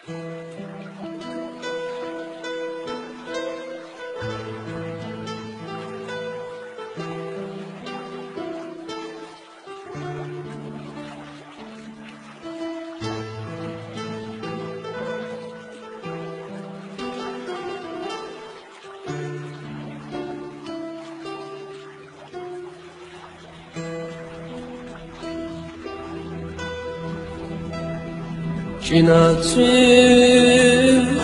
Cinatim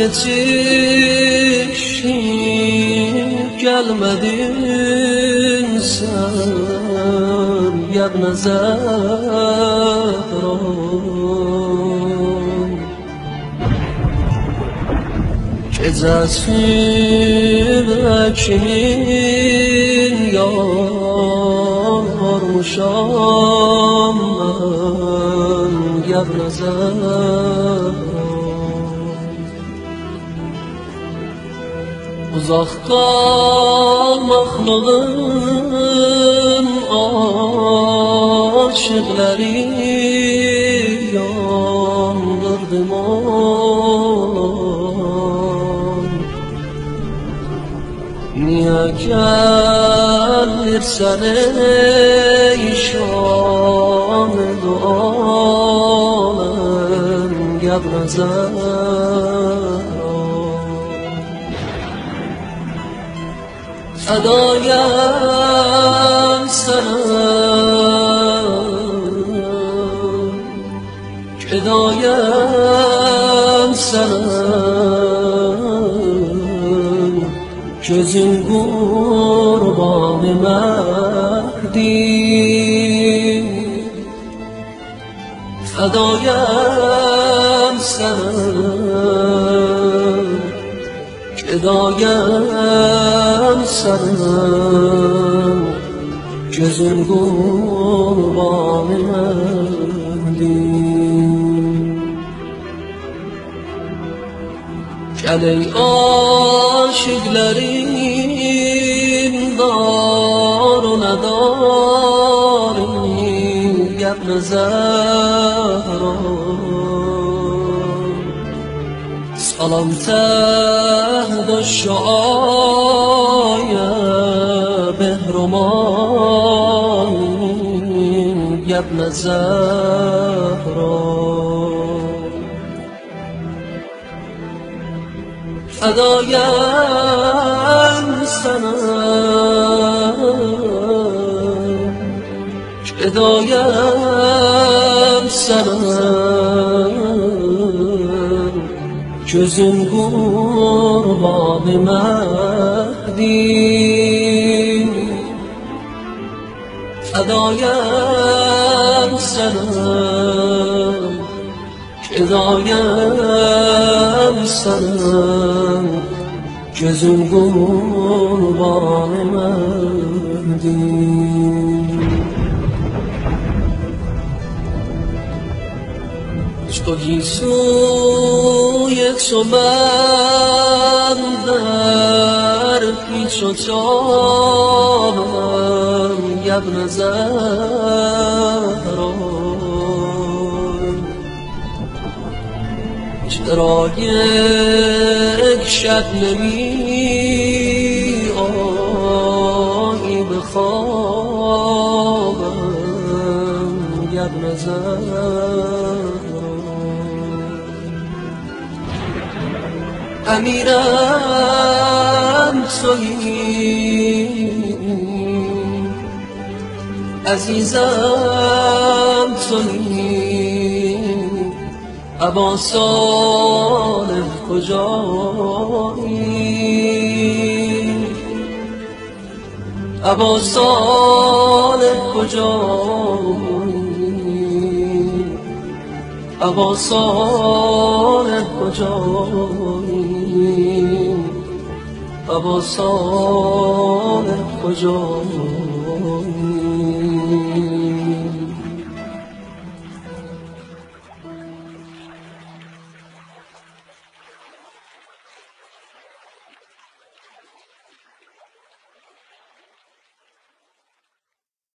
yetişip gelmedin sen Yabne Zehra Gecesi kimin yormuşam ben Yabne Zehra Uzak kalmaklığın aşıkları yandırdım on Niye gelirsen ey şan-ı alem Yabne Zehra Fedayem sana Fedayem sana Gözün kurbanı Mehdi Fedayem sana Fedayem sana Gözün kurbanı Mehdi Gel ey aşıklerin darına darin Yabne Zehra Salam tehd şa'aya behroman Yabne Zehra Fedayem sana Fedayem sana Gözün kurbanı Mehdi Fedayem sana Fedayem sana Gözün kurbanı Mehdi Stojí co من در پیچ و تابم Yabne Zehra چرا یک شب نمی آیی به خوابم Yabne Zehra امیرم تویی عزیزم تویی ابا صالح کجایی ابا صالح کجایی ابا صالح کجایی ابا صالح کجایی